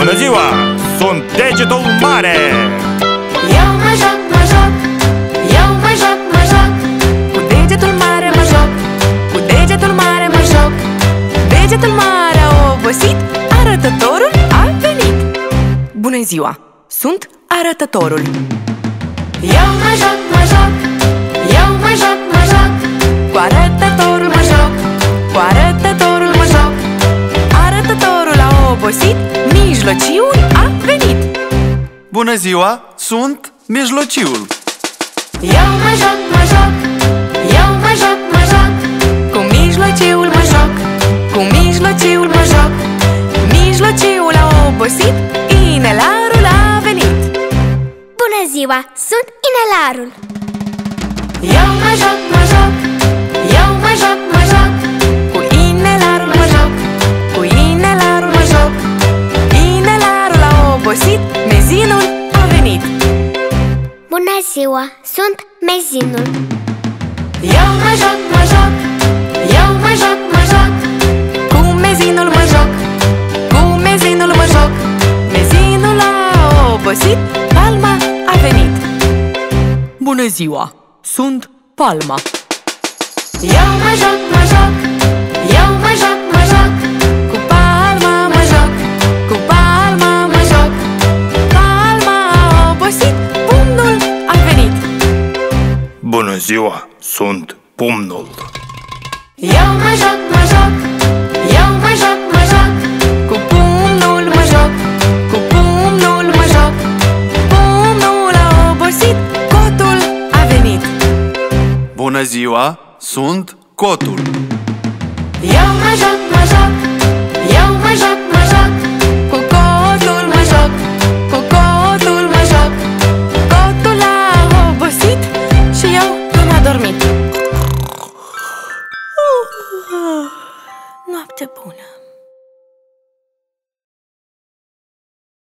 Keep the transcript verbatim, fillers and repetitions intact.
Bună ziua! Sunt Degetul Mare! Eu mă joc, mă joc, eu mă joc, mă joc, cu degetul mare mă joc, cu degetul mare mă joc. Degetul mare a obosit, arătătorul a venit. Bună ziua! Sunt arătătorul. Eu mă joc, mă joc, eu mă joc, mă joc, cu arătătorul mă joc, cu arătătorul mă joc. Arătătorul a obosit, mijlociul a venit. Bună ziua, sunt mijlociul. Eu mă joc, mă joc, eu mă joc, mă joc, cu mijlociul mă joc, cu mijlociul mă joc. Mijlociul a obosit, inelarul a venit. Bună ziua, sunt inelarul. Eu mă joc, mă joc, eu mă joc, mă joc, cu inelarul mă joc, cu inelarul mă joc. Inelarul a obosit, mezinul a venit. Bună ziua, sunt mezinul. Eu mă joc, mă joc, eu mă joc, mă joc, cu mezinul mă joc, cu mezinul mă joc. Mezinul a obosit, palma a venit. Bună ziua, sunt palma. Eu mă joc, mă joc, eu mă joc, mă joc, cu palma mă joc, cu palma mă joc. Palma a obosit, pumnul a venit. Bună ziua! Sunt Pumnul. Eu mă joc, mă joc, eu mă joc, mă joc, cu pumnul mă joc, cu pumnul mă joc. Pumnul a obosit, cotul a venit. Bună ziua, sunt cotul. Eu mă joc, mă joc, eu mă joc, mă joc, cu cotul mă joc, cu cotul mă joc. Cotul a obosit și eu am adormit. Noapte bună.